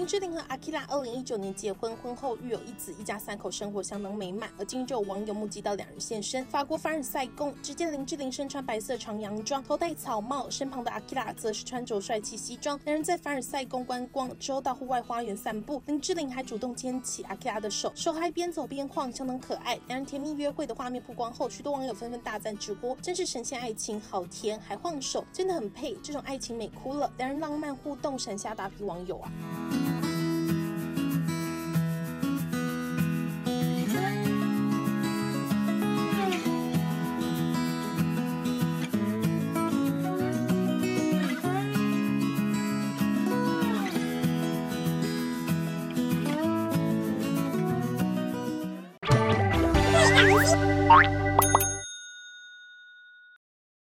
志玲和阿 Kira 2019年结婚，婚后育有一子，一家3口生活相当美满。而近日就有网友目击到两人现身法国凡尔赛宫，只见林志玲身穿白色长洋装，头戴草帽，身旁的阿 Kira 则是穿着帅气西装。两人在凡尔赛宫观光之后，到户外花园散步，林志玲还主动牵起阿 Kira 的手，手还边走边晃，相当可爱。两人甜蜜约会的画面曝光后，许多网友纷纷大赞直播，真是神仙爱情，好甜，还晃手，真的很配，这种爱情美哭了。两人浪漫互动，闪瞎大批网友啊。 Hey,